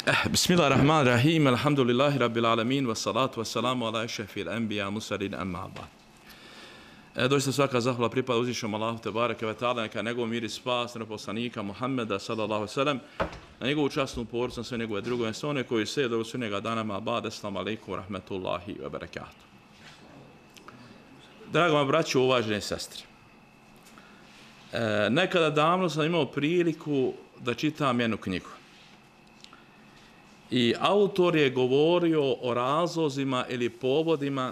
Bismillahirrahmanirrahim, alhamdulillahi rabbil alamin, wassalatu wassalamu ala ešrafil anbiya mursalin amma ba'd. Doista svaka zahvala pripada uzvišenom Allahu te bareke ve taala, neka njegov mir i spas na poslanika Muhammeda sallallahu alejhi ve sellem, na njegovu časnu porodicu, na sve njegove drugove, sve one koji se do sunnjega dana ma ba'd. Assalamu alejkum wa rahmetullahi wa barakatuh. Draga moja braćo, uvažene sestre, nekada davno sam imao priliku da čitam jednu knjigu. I autor je govorio o razlozima ili povodima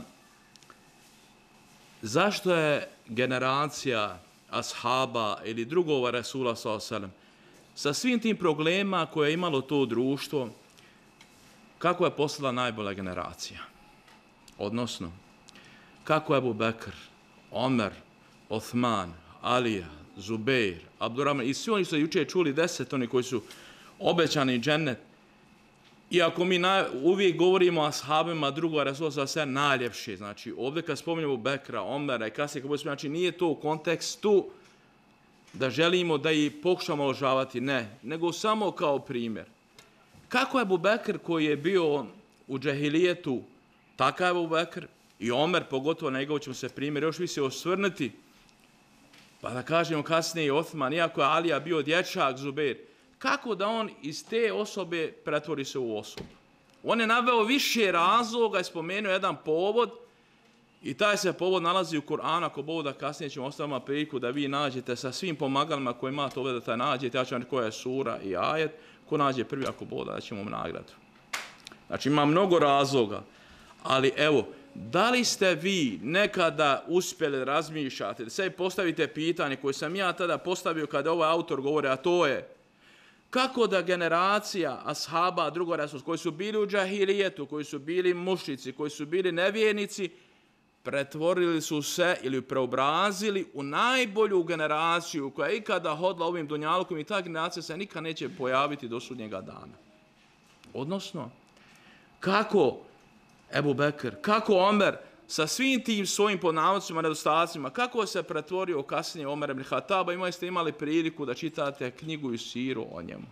zašto je generacija ashaba ili drugova Rasula sallallahu alejhi ve sellem sa svim tim problemima koje je imalo to društvo, kako je postala najbolja generacija. Odnosno, kako je Abu Bekr, Omer, Othman, Alija, Zubeir, Abdurrahman i svi oni su jučer čuli 10 oni koji su obećani džennet. Iako mi uvijek govorimo o ashabima drugog Rasula sallallahu alejhi ve sellem najljepši, znači ovdje kad spominjemo Bekra, Omera i kasnije kad spominjemo, znači nije to u kontekstu da želimo da ih pokušamo obožavati, ne, nego samo kao primjer. Kako je Abu Bekr koji je bio u džahilijetu, takav je Abu Bekr i Omer, pogotovo na njegov ćemo se primjer još više osvrnuti, pa da kažemo kasnije i Othman, iako je Alija bio dječak, Zubeir, kako da on iz te osobe pretvori se u osobu. On je naveo više razloga i spomenuo jedan povod i taj se povod nalazi u Kur'anu. Ako Bog da kasnije ćemo ostaviti priliku da vi nađete sa svim pomagalima koje imate ovdje da taj nađete. Ja ću vam koja je sura i ajet. Ko nađe prvi, ako Bog da ćemo mu nagradu. Znači ima mnogo razloga. Ali evo, da li ste vi nekada uspjeli razmišljati, da se postavite pitanje koje sam ja tada postavio kada ovaj autor govori, a to je kako da generacija ashaba drugog Rasula koji su bili u džahilijetu, koji su bili mušrici, koji su bili nevjernici, pretvorili su se ili preobrazili u najbolju generaciju koja je ikada hodila ovim dunjalkom i ta generacija se nikad neće pojaviti do sudnjega dana. Odnosno, kako Ebu Bekr, kako Omer sa svim tim svojim ponavocima, nedostacima, kako se pretvorio kasnije Omer ibn Khattaba, imali priliku da čitate knjigu i siru o njemu.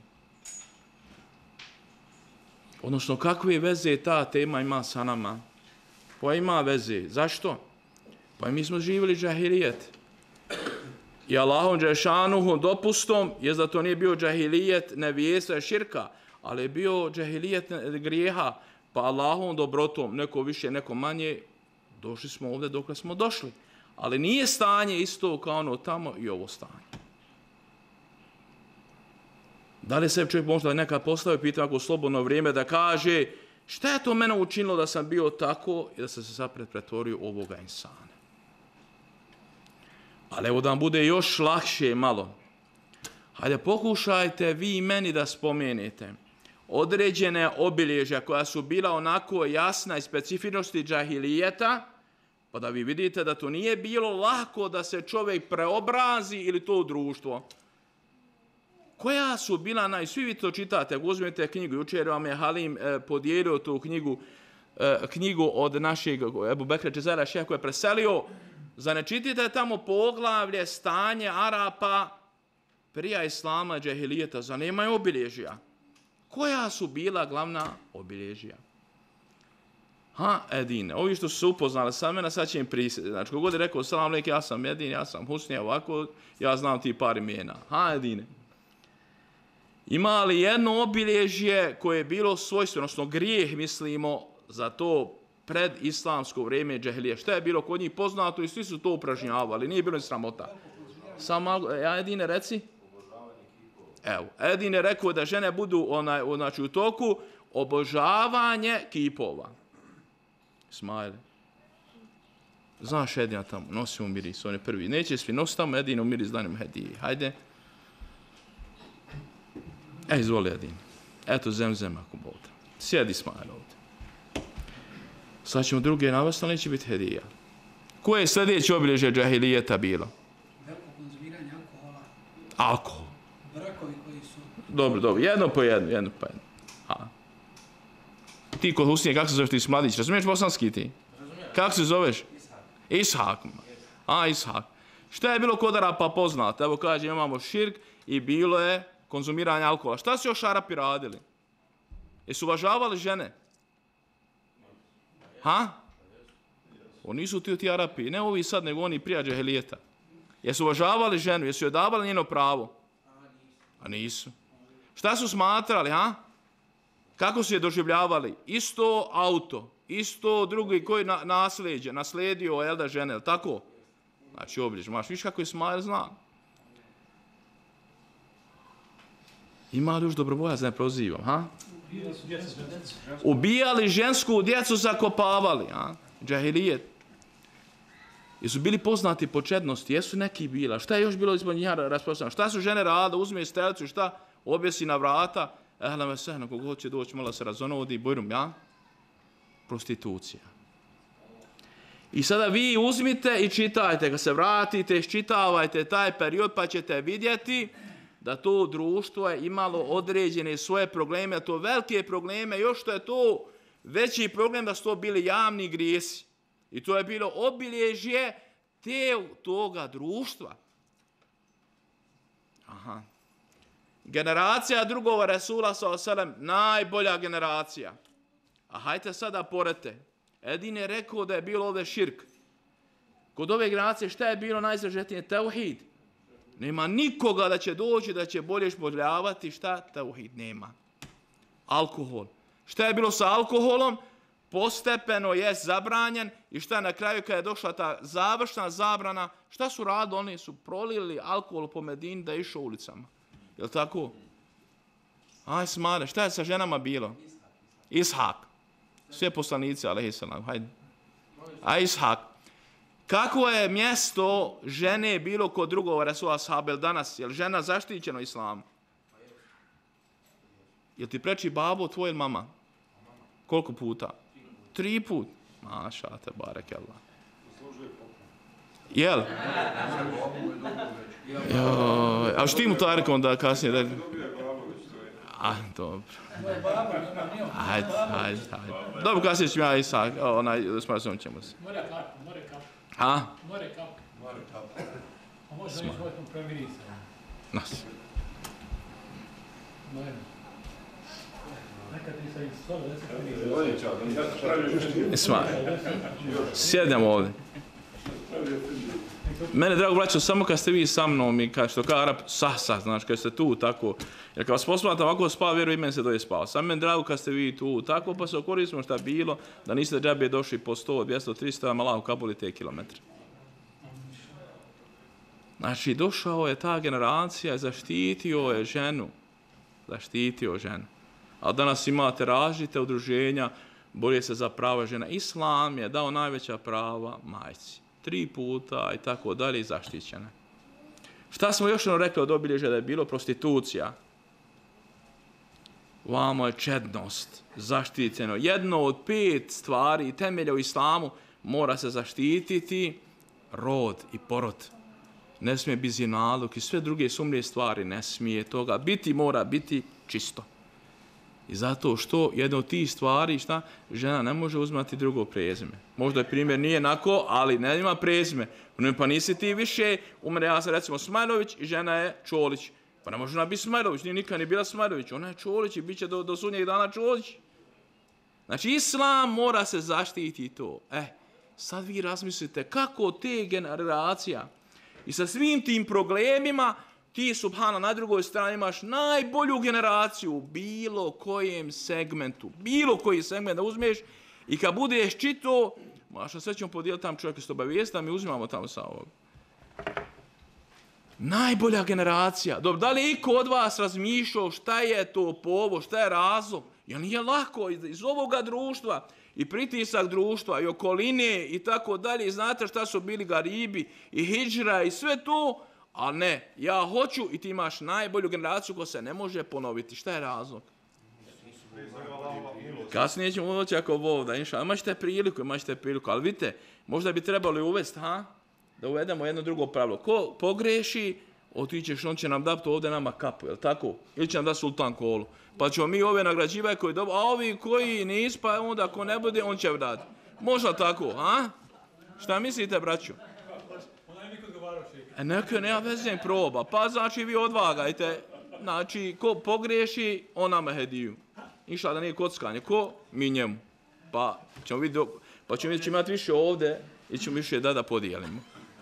Odnosno, kakve veze ta tema ima sa nama? Pa ima veze. Zašto? Pa mi smo živjeli džahilijet. I Allahom džešanuhu dopustom je da to nije bio džahilijet nevjerstva širka, ali je bio džahilijet grijeha, pa Allahom dobrotom, neko više, neko manje, došli smo ovdje dok smo došli. Ali nije stanje isto kao ono tamo i ovo stanje. Da li se čovjek možda nekad postavio pitanje ako slobodno vrijeme da kaže šta je to mene učinilo da sam bio tako i da sam se sad pretvorio ovoga insana. Ali evo da vam bude još lakše malo. Hajde pokušajte vi i meni da spomenete određene obilježja koja su bila onako jasna i specifičnosti džahilijeta, pa da vi vidite da to nije bilo lako da se čovjek preobrazi ili to društvo. Koja su bila, svi vi to čitate, ako uzmete knjigu, jučer vam je Halim podijelio tu knjigu od našeg Ebu Bekra Džezera šeha koji je preselio, za ne čitate tamo poglavlje stanje Arapa prije islama džahilijeta, za nemaju obilježja. Koja su bila glavna obilježja? Edine. Ovi što su se upoznali sa mene, sad će im prisjeti. Znači, kogod je rekao, salam alejkum, ja sam Edin, ja sam Husni, ovako, ja znam ti par imena. Edine. Ima li jedno obilježje koje je bilo svojstveno, odnosno grijeh, mislimo, za to pred islamsko vrijeme džahilije? Šta je bilo kod njih poznato i svi su to upražnjavali, nije bilo ni sramota. Samo, Edine, reci. Evo, Edin je rekao da žene budu u toku obožavanje kipova. Smajli. Znaš Edina tamo, nosimo miris, on je prvi. Neće svi nositi tamo Edinu miris, danimo hedije. Hajde. Izvoli Edin. Eto zemzem ako Bog. Sjedi Smajli ovdje. Sad ćemo druge navesti, ali neće biti hedija. Koje je sljedeće obilježje džahilijeta bilo? Veliko konzumiranje alkohola. Alkohol. Brakovi koji su... Dobro, jedno po jedno. Ti kod Husnije, kako se zoveš, ti si mladić, razumiješ bosanski ti? Razumijem. Kako se zoveš? Ishak. Ishak. Šta je bilo kod Arapa poznato? Evo kaže, imamo širk i bilo je konzumiranje alkohola. Šta su još Arapi radili? Jesu uvažavali žene? Ha? Oni nisu ti Arapi, ne ovi sad, nego oni prije džahelijeta. Jesu uvažavali ženu, jesu joj davali njeno pravo? A nisu. Šta su smatrali, ha? Kako su je doživljavali? Isto auto, isto drugi koji naslijedio Elda žene, jel tako? Znači obliž, maš, viš kako je Ismail zna. Ima li još dobrovoljac, ne prozivam, ha? Ubijali žensku djecu, zakopavali, ha? Džahilijet. Jesu bili poznati po čednosti, jesu neki bila. Šta je još bilo ispod njih raspostavljeno? Šta su žene rada, uzme strelicu, šta? Objesi na vrata, ehlan ve sehlan, kogod će doći, malo se razonodi, bujrum, ja? Prostitucija. I sada vi uzmite i čitajte, kad se vratite, iščitavajte taj period, pa ćete vidjeti da to društvo je imalo određene svoje probleme, to velike probleme, još što je to veći problem da su to bili javni grijesi. I to je bilo obilježje toga društva. Aha. Generacija drugova Resula s.a.v. najbolja generacija. A hajte sada porete. Edin je rekao da je bilo ovdje širk. Kod ove generacije šta je bilo najzažetnije? Tauhid. Nema nikoga da će doći, da će bolje špodljavati. Šta? Tauhid nema. Alkohol. Šta je bilo sa alkoholom? Postepeno je zabranjen. I šta na kraju kada je došla ta završna zabrana, šta su radili? Oni su prolili alkohol po Medini da je išao ulicama. Jel tako? Aj smare, šta je sa ženama bilo? Ishak. Sve poslanice, alejhiselam. Hajde. A Ishak. Kako je mjesto žene bilo kod drugog Resula sahabel danas? Je li žena zaštićena u islamu? Jel ti preči babo tvoj ili mama? Koliko puta? 3 puta. Maša te barek Allah. Jel? A što ti mu to rekao onda kasnije? A, dobro. Hajde. Dobro, kasnije ću ja Isak, smažem ćemo se. More kapu. Ha? More kapu. A možda već možemo premiriti. Nas. Nekad ti sam stvarno da se sjednemo ovdje. Mene, drago braćo, samo kad ste vi sa mnom i kad što kao Arap, znaš, kad ste tu, tako. Jer kad vas posmatrate ovako spava, vjeruj, meni se doje spava. Samo meni drago kad ste vi tu, tako, pa se okoristimo šta bilo, da niste džabe došli po 100, 200, 300, vam Allah ukabuli te kilometre. Znači, došao je ta generacija, zaštitio je ženu. A danas imate različite udruženja, borije se za prava žena. Islam je dao najveća prava majci. 3 puta i tako dalje zaštićene. Šta smo još rekli od obilježja da je bilo? Prostitucija. Vamo je čednost, zaštićeno. Jedno od 5 stvari i temelja u islamu mora se zaštititi rod i porod. Ne smije biti zinaluk i sve druge sumnje stvari ne smije toga biti, mora biti čisto. I zato što jedna od tih stvari, šta, žena ne može uzmati drugo prezime. Možda je primjer nije onako, ali ne ima prezime. Pa nisi ti više, umre ja sam recimo Smajlović i žena je Čolić. Pa ne može ona biti Smajlović, nije nikad ni bila Smajlović. Ona je Čolić i bit će do sudnjeg dana Čolić. Znači, islam mora se zaštiti to. Sad vi razmislite kako te generacija i sa svim tim problemima ti, subhana, na drugoj strani imaš najbolju generaciju u bilo kojem segmentu. Bilo koji segment da uzmeš i kad budeš čito, maša, sve ćemo podijeliti tam čovjek s obavijest, da mi uzimamo tamo sa ovog. Najbolja generacija. Dobro, da li je iko od vas razmišljao šta je to povod, šta je razlog? Jer nije lako iz ovoga društva i pritisak društva i okoline i tako dalje. Znate šta su bili garibi i hidžra i sve to. Ali ne, ja hoću i ti imaš najbolju generaciju koja se ne može ponoviti. Šta je razlog? Kasnije ćemo doći ako Bog da inša. Imaćete priliku, ali vidite, možda bi trebali uvesti, da uvedemo jedno drugo pravilo. Ko pogreši, otićeš, on će nam dati ovdje nama kapu, jel tako? Ili će nam dati sultan kolu. Pa ćemo mi ove nagrađivati koji dobro, a ovi koji nisu, pa onda ako ne bude, on će dati. Možda tako, Šta mislite, braćo? Neko nema veze proba, pa znači vi odvagajte, znači ko pogriješi, on nama hediju. inša da nije kockanje. Ko? Mi njemu. Pa ćemo vidjeti, ćemo imati više ovdje i ćemo više da podijelimo.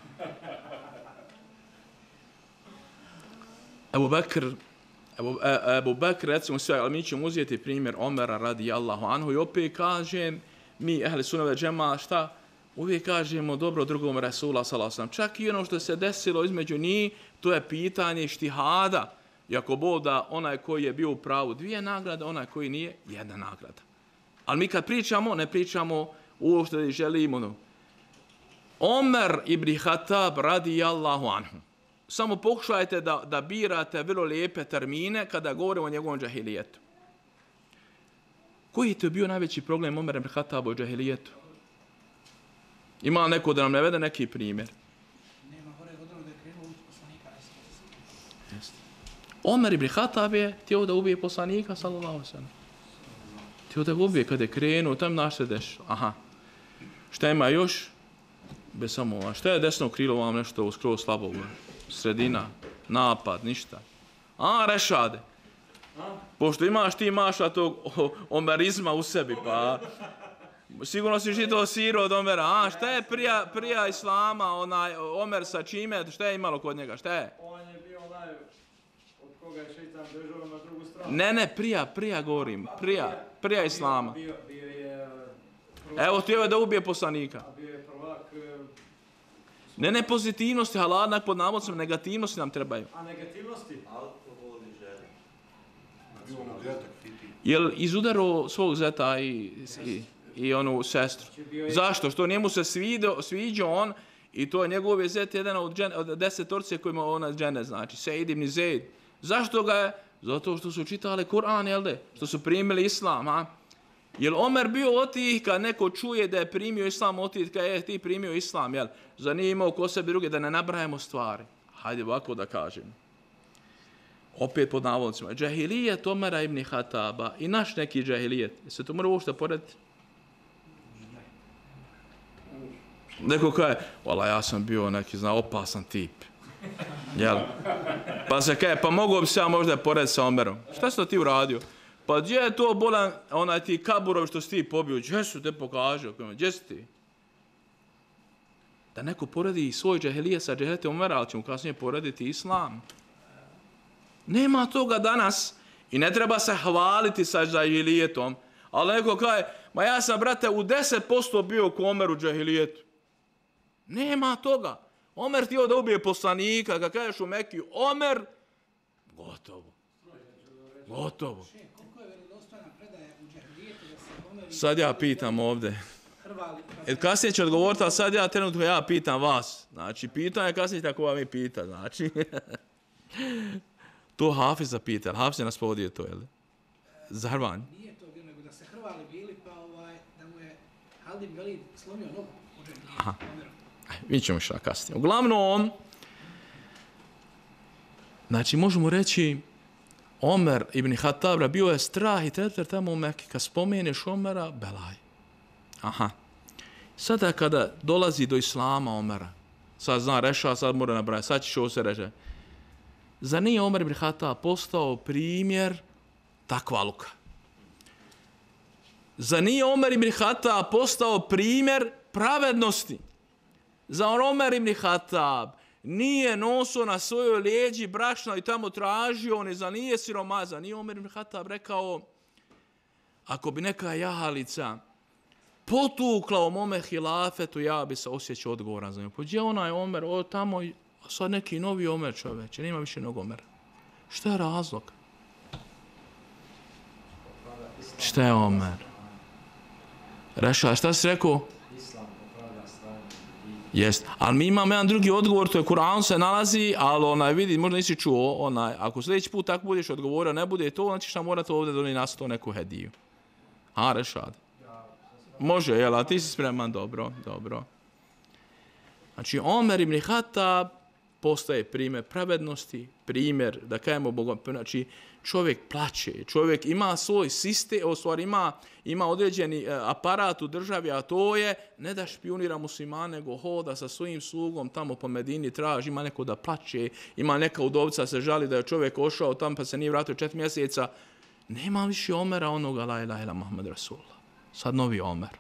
Ebu Bekr, recimo sve, ali mi ćemo uzeti primjer Omera radijallahu anhu i opet kažem, mi ehli sunave džema, šta? Uvijek kažemo dobro drugom Rasula sallallahu alejhi ve sellem. Čak i ono što se desilo između njih, to je pitanje štihada. I ako Bog da onaj koji je bio u pravu 2 nagrade, onaj koji nije 1 nagrada. Ali mi kad pričamo, ne pričamo uopšte da želimo. No. Omer ibn Khattab radijallahu anhu. Samo pokušajte da birate vrlo lijepe termine kada govorimo o njegovom džahilijetu. Koji je to bio najveći problem Omer ibn Khattaba u džahilijetu? Ima neko da nam navede neki primjer? Nema gore od onog da je krenuo ubiti poslanika. Omer ibn Khattab je htio da ubije poslanika, sallallahu alejhi ve sellem. Htio da ga ubije kada je krenuo, tam naš se dešao. Aha. Šta ima još? Bez samo, šta je desno krilo vam nešto skroz slabo? Sredina, napad, ništa. Rešade. Pošto imaš tog omerizma u sebi, pa sigurno si žito siro od Omera. Šta je prija islama, Omer sa čime, šta je imalo kod njega, šta je? On je bio onaj od koga je šeitan bežao na drugu stranu. Ne, prija govorim, prija islama. Bio je Evo, htio je da ubije poslanika. A bio je prvak. Ne pozitivnosti, haladnak pod navodcem, negativnosti nam trebaju. A negativnosti? Alkohol i žene. Jel izudarao svog zeta i onu sestru? Zašto? Što njemu se sviđa on i to je njegov zet jedan od 10 kojima ona žene znači. Sejid ibn Zaid. Zašto ga je? Zato što su čitali Kur'an, jel de? Što su primili islam, a? Jel Omer bio od tih kad neko čuje da je primio islam od tih kad je ti primio islam, jel? Za nije imao ko sebi druge da ne nabrajamo stvari. Hajde ovako da kažem. Opet pod navodnicima. Džahilijet Omera ibn Khattaba i naš neki džahilijet. Se to mora uopšte porediti? Neko kaže, ja sam bio neki opasan tip. Jel? Pa se kaže, pa mogu bi se ja možda porediti sa Omerom. Šta si to ti uradio? Pa gdje je to bolan, ti kaburovi što si ti pobio? Gdje su te pokažio? Gdje si ti? Da neko poredi svoj džahilijet sa džahilijetom Omera, ali će mu kasnije porediti islam. Nema toga danas i ne treba se hvaliti sa džahilijetom, ali neko kaže, ja sam, brate, u 10% bio ko Omer u džahilijetu. Nema toga. Omer htio da ubije poslanika, kad kažeš u Mekiju, Omer, gotovo. Koliko je vjerodostojna predaja u džahilijetu da se Omer... Sad ja pitam ovdje. Kasnije ću odgovoriti, ali sad ja trenutno pitam vas. Znači, pitanje kasnije tako vam i pita, znači. To Hafiz zapita, Hafiz je nas povodio to, jel? Zahrbanje. Nije to bilo, nego da se hrvali bili, pa da mu je Halid Velid slomio nogu u džahilijetu. Mi ćemo šta kasnije. Uglavnom, znači možemo reći, Omer ibn Khattab bio je strah i treter tamo u Mekki. Kad spomeneš Omera, belaj. Sada kada dolazi do islama Omera, sad zna reša, sad mora nabrati, sad ćeš ovo se reći. Zar nije Omer ibn Khattab postao primjer takvaluka? Zar nije Omer ibn Khattab postao primjer pravednosti? Zar Omer ibn Khattab nije nosio na svojoj lijeđi brašno i tamo tražio, nije siromazan? Nije Omer ibn Khattab rekao, ako bi neka jahalica potukla u mome hilafetu, ja bi se osjećao odgovoran za nju. Pođe onaj Omer, tamo sad neki novi Omer čoveče, nema više nog Omera. Šta je razlog? Šta je Omer? Reša, šta si rekao? Jest, ali mi imamo jedan drugi odgovor, to je Kur'an se nalazi, ali vidi, možda nisi čuo, ako sljedeći put tako budeš odgovorio, ne bude to, onda ćeš nam morati ovdje donijeti nas to neku hediju. Rešad. Može, jel, a ti si spreman, dobro. Znači, Omer ibn Khattab postaje primjer pravednosti, primjer, da kajemo Bogom, znači, čovjek plaće, čovjek ima svoj sistem, ima određeni aparat u državi, a to je ne da špionira muslimane, nego hoda sa svojim slugom tamo po Medini, traži, ima neko da plaće, ima neka udovca se žali da je čovjek ošao tamo pa se nije vratio 4 mjeseca. Nema više Omera onoga la ilaha ila Muhammed Rasulullah. Sad novi Omer.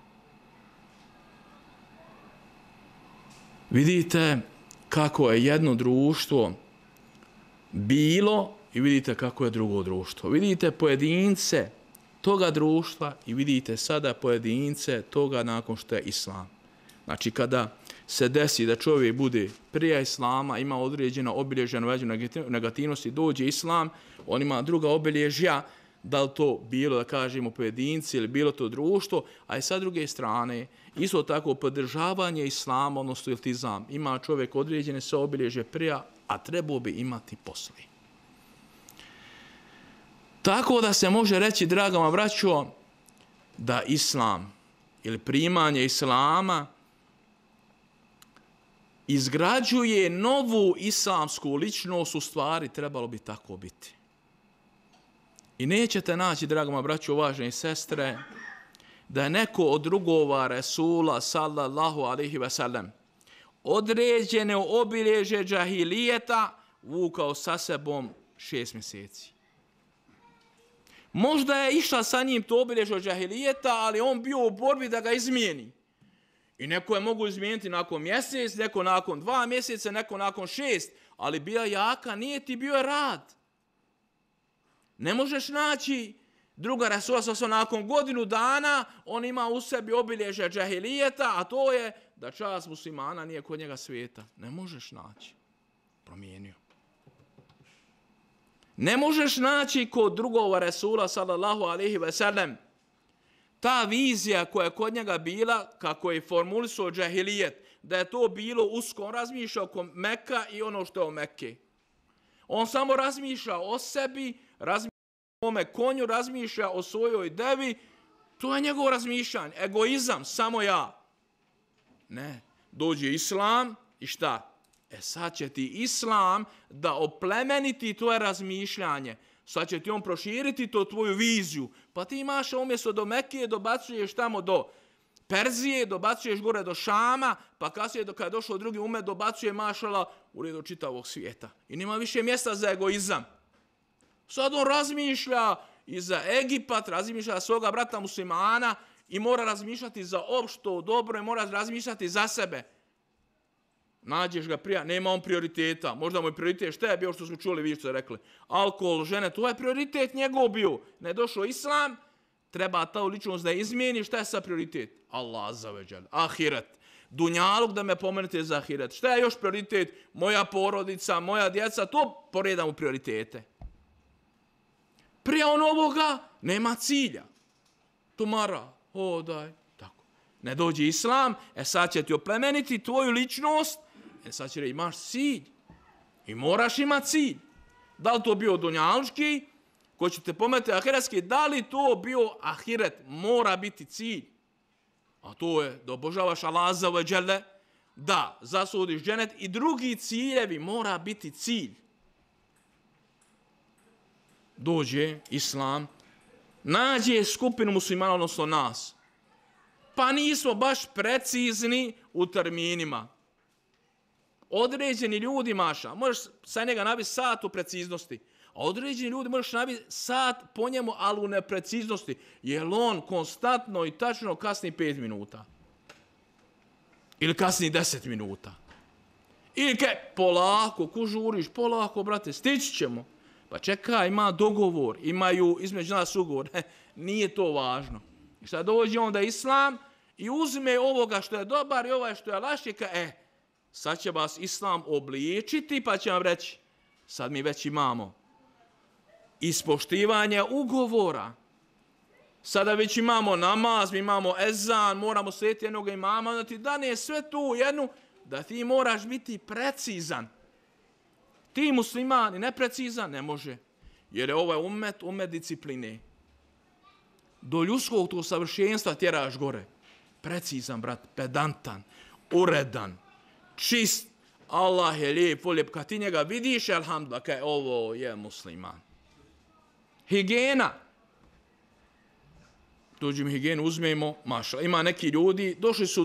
Vidite kako je jedno društvo bilo i vidite kako je drugo društvo. Vidite pojedince toga društva i vidite sada pojedince toga nakon što je Islam. Znači kada se desi da čovjek bude prije Islama, ima određena obilježja negativnosti, dođe Islam, on ima druga obilježja, da li to bilo, da kažemo, pojedinci ili bilo to društvo, a i sa druge strane, isto tako podržavanje Islama, odnosno iltizam, ima čovjek određene se obilježje prije, a trebao bi imati poslije. Tako da se može reći, draga moja braćo, da Islam ili primanje Islama izgrađuje novu islamsku ličnost, u stvari trebalo bi tako biti. I nećete naći, draga moja braćo, uvažene sestre, da je neko od drugova Resula sallallahu alaihi ve sellem određene obilježje džahilijeta vukao sa sebom 6 mjeseci. Možda je išla sa njim to obilježje džahilijeta, ali on bio u borbi da ga izmijeni. I neko je mogu izmijeniti nakon mjesec, neko nakon 2 mjeseca, neko nakon 6, ali bio jaka, nije ti bio rad. Ne možeš naći druga Resula nakon godinu dana, on ima u sebi obilježje džahilijeta, a to je da čast muslimana nije kod njega svijeta. Ne možeš naći. Promijenio. Ne možeš naći kod drugog Resula sallallahu alaihi ve sellem ta vizija koja je kod njega bila, kako je formulisao džahilijet, da je to bilo usko. On razmišlja oko Meka i ono što je o Mekke. On samo razmišlja o sebi, razmišlja o svome konju, razmišlja o svojoj devi. To je njegovo razmišljanje. Egoizam, samo ja. Ne. Dođe Islam i šta? Sad će ti Islam da oplemeniti tvoje razmišljanje. Sad će ti on proširiti to tvoju viziju. Pa ti imaš umjesto do Mekije, dobacuješ tamo do Perzije, dobacuješ gore do Šama, pa kasnije kada je došao drugi umet, dobacuje mašala u redu čitavog svijeta. I nema više mjesta za egoizam. Sad on razmišlja i za Egipat, razmišlja za svoga brata muslimana i mora razmišljati za opšto dobro i mora razmišljati za sebe. Nađeš ga prije, nema on prioriteta. Možda mu je prioritet, šta je bio što smo čuli, vi što ste rekli? Alkohol, žene, to je prioritet njegov bio. Ne došao Islam, treba ta ličnost da izmijeni, šta je sa prioritet? Allah azzawajal, ahiret. Dunjaluk da me pomenete za ahiret. Šta je još prioritet? Moja porodica, moja djeca, to poredam u prioritete. Prije onoga nema cilja. Tumara, hodaj, tako. Ne dođe Islam, sad će ti oplemeniti tvoju ličnost, sad će reći imaš cilj. I moraš imati cilj. Da li to bio dunjalučki, ko će te pomeniti ahiretski, da li to bio ahiret, mora biti cilj. A to je da obožavaš Allah azza wa jalla, da zasudiš dženet i drugi ciljevi mora biti cilj. Dođe Islam, nađe skupinu muslimana, odnosno nas. Pa nismo baš precizni u terminima. Određeni ljudi maša, možeš sa njega nabiti sat u preciznosti. A određeni ljudi možeš nabiti sat po njemu, ali u nepreciznosti. Jer on konstantno i tačno kasni 5 minuta. Ili kasni 10 minuta. Ili polako, ko žuriš, polako, brate, stići ćemo. Pa čekaj, ima dogovor, imaju između nas ugovor. Nije to važno. I sad dođe onda Islam i uzme ovoga što je dobar i ovaj što je lašće, sad će vas Islam obličiti pa će vam reći, sad mi već imamo ispoštivanje ugovora. Sada već imamo namaz, mi imamo ezan, moramo slijediti jednog imama, onda ti dane sve tu jednu, da ti moraš biti precizan. Ti muslimani neprecizan ne može, jer je ovaj umet discipline. Do ljudskog to savršenstva tjeraš gore. Precizan, brat, pedantan, uredan, čist. Allah je lijep, voljep. Kad ti njega vidiš, alhamdulillah, kaj ovo je musliman. Higijena. Dođemo higijenu, uzmemo, maša. Ima neki ljudi, došli su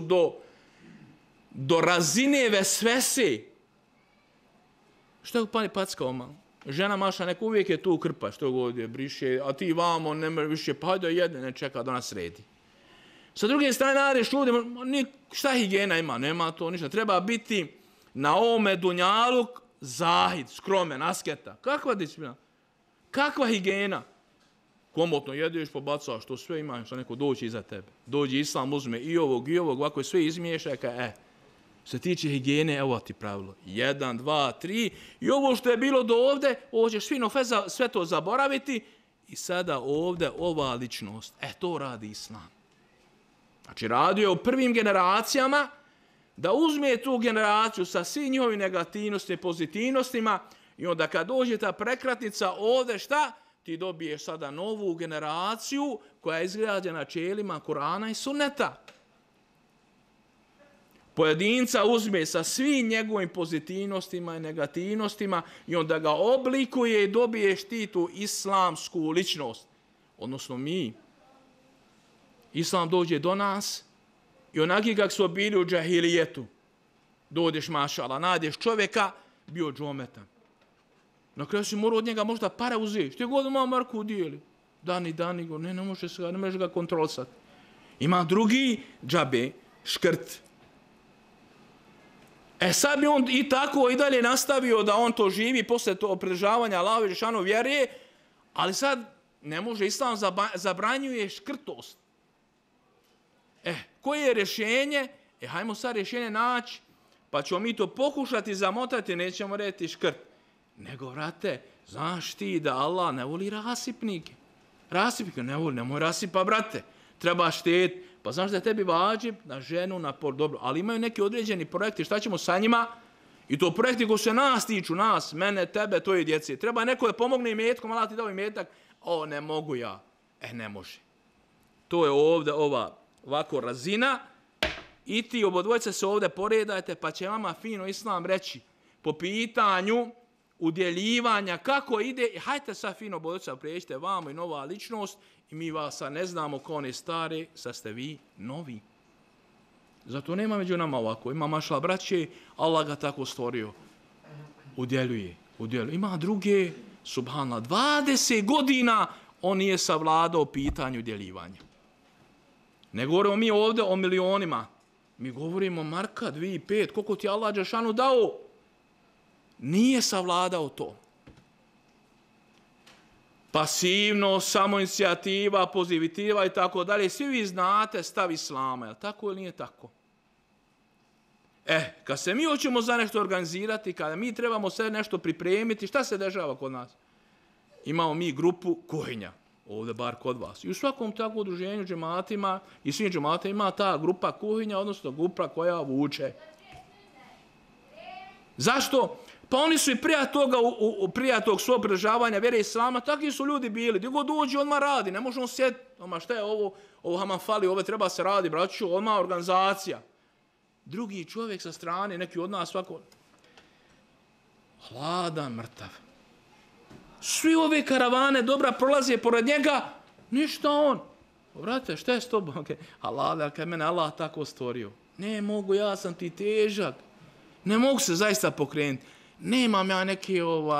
do razine vesvese. Što je u pani packao malo? Žena maša nek uvijek je tu krpa što god je briše, a ti vamo ne može više, pa hajde jedne, ne čeka da nas sredi. Sa druge strane naredeš ljudi, šta higijena ima? Nema to ništa. Treba biti na ovome dunjaluk zahid, skromen, asketa. Kakva disciplina? Kakva higijena? Komotno jedeš, pobacaš, to sve ima, što neko doći iza tebe. Dođi islam, uzme i ovog, ovako je sve izmiješa, se tiče higijene, evo ti pravilo. 1, 2, 3. I ovo što je bilo do ovde, ovo ćeš sve to zaboraviti. I sada ovde ova ličnost. To radi islam. Znači, radio u prvim generacijama da uzme tu generaciju sa svim njihovim negativnostima i pozitivnostima i onda kad dođe ta prekratnica ovde, šta? Ti dobiješ sada novu generaciju koja je izgrađena načelima Kur'ana i Sunneta. Pojedinca uzme sa svim njegovim pozitivnostima i negativnostima i onda ga oblikuje i dobiješ ti tu islamsku ličnost. Odnosno mi. Islam dođe do nas i onaki kak smo bili u džahilijetu. Dođeš, mašala, nađeš čovjeka, bio džometan. Na kraju si morao od njega možda pare uzeti. Što je god ima Marku udijeli. Dani, ne možeš ga kontrolisati. Ima drugi džabe, škrt. Sad bi on i tako i dalje nastavio da on to živi posle to pridržavanja Allahove dželešanu vjere, ali sad ne može, islam zabranjuje škrtost. Koje je rješenje? Hajmo sad rješenje naći, pa ćemo mi to pokušati zamotati, nećemo reći škrt. Nego, vrate, znaš ti da Allah ne voli rasipnike. Rasipnike ne voli, nemoj rasipa, brate. Treba štediti. Pa znaš da je tebi vađib na ženu, na por, dobro. Ali imaju neki određeni projekti, šta ćemo sa njima? I to projekti koji se nas tiču, nas, mene, tebe, tvoje djece. Treba neko da pomogne imetkom, Allah ti dao imetak. Ne mogu ja. Ne može. To je ovdje ova ovako razina. I ti obodvojice se ovdje poredajte, pa će vama fino islam reći po pitanju udjeljivanja, kako ide, hajte sad fino obodvojice, prijeđite vamo i nova ličnost i mi vas sad ne znamo kao one stare, sad ste vi novi. Zato nema među nama ovako, ima mašla braće, Allah ga tako stvorio. Udjeljuje. Ima druge, subhanallah, 20 godina on nije savladao pitanju udjeljivanja. Ne govorimo mi ovdje o milionima. Mi govorimo marka, 2, 5, koliko ti Allah dželešanu dao. Nije savladao to. Pasivnost, samoinicijativa, pozitiva i tako dalje. Svi vi znate stav islama. Je li tako ili nije tako? Kad se mi hoćemo za nešto organizirati, kada mi trebamo sve nešto pripremiti, šta se dešava kod nas? Imamo mi grupu kuhinja. Ovdje bar kod vas. I u svakom takvom udruženju džematima i svim džematima ima ta grupa kuhinja, odnosno grupa koja vuče. Zašto? Pa oni su i prije tog svog pridržavanja vjere islama, takvi su ljudi bili. Gdje god dođe, odmah radi. Ne možemo sjediti. Šta je ovo haman fali, ovo treba se radi, braću, odmah organizacija. Drugi čovjek sa strane, neki od nas svako, hladan, mrtav. Svi ove karavane dobra prolaze pored njega, ništa on. Brate, šta je s tobom? Allah, kad mene Allah tako stvorio. Ne mogu, ja sam ti težak. Ne mogu se zaista pokrenuti. Nemam ja neke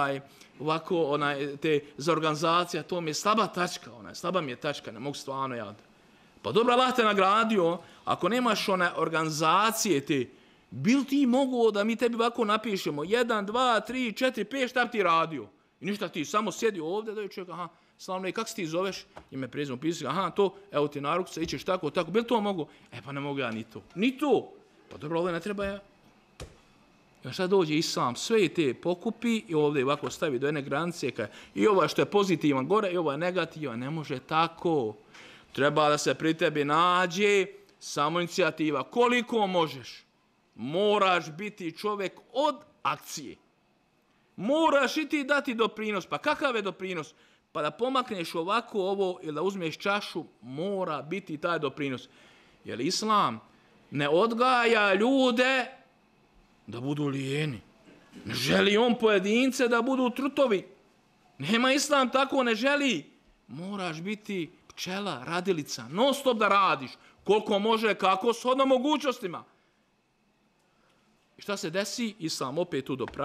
te za organizacija, to mi je slaba tačka, slaba mi je tačka, ne mogu stvarno ja. Pa dobro, Allah te nagradio, ako nemaš one organizacije te, bil ti mogu da mi tebi ovako napišemo 1, 2, 3, 4, 5, šta bi ti radio? I ništa, ti samo sjedi ovdje, da je čovjek, slavno, kako se ti zoveš? Ime, prezimo, pisati, to, evo ti na ruku, ićeš tako, bil to mogu? Pa ne mogu ja ni to. Ni to! Pa dobro, ovdje ne treba ja. I sad dođe islam, sve te pokupi i ovdje ovako stavi do jedne granice, i ovo što je pozitivan gore, i ovo je negativan, ne može tako. Treba da se pri tebi nađe samoinicijativa. Koliko možeš? Moraš biti čovjek od akcije. Moraš i ti dati doprinos. Pa kakav je doprinos? Pa da pomakneš ovako ovo ili da uzmeš čašu, mora biti taj doprinos. Jer islam ne odgaja ljude da budu lijeni. Ne želi on pojedince da budu trutovi. Nema islam tako, ne želi. Moraš biti pčela, radilica, non stop da radiš. Koliko može, kako, shodno mogućnostima. I šta se desi? Islam opet tu do praga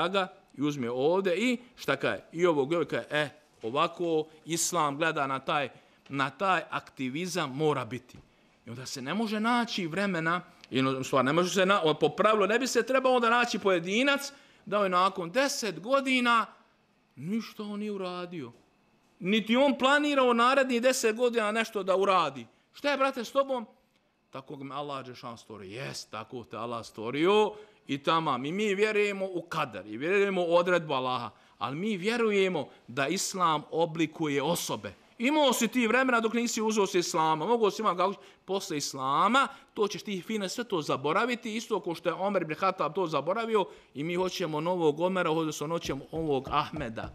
i uzme ovdje i šta kaže? I ovo kaže, ovako Islam gleda na taj aktivizam mora biti. I onda se ne može naći vremena, ne može se, po pravilu ne bi se trebao onda naći pojedinac da je nakon 10 godina ništa on nije uradio. Niti on planirao narednih 10 godina nešto da uradi. Šta je, brate, s tobom? Tako ga me Allah dželešanu stvorio. Jest, tako te Allah stvorio i tamam. I mi vjerujemo u kadar i vjerujemo u odredbu Allaha. Ali mi vjerujemo da Islam oblikuje osobe. Imao si ti vremena dok nisi uzeo se Islama. Mogao si imati posle Islama, to ćeš ti fine sve to zaboraviti. Isto kao što je Omer ibn Hatab to zaboravio i mi hoćemo novog Omera, hoćemo ovog Ahmeda.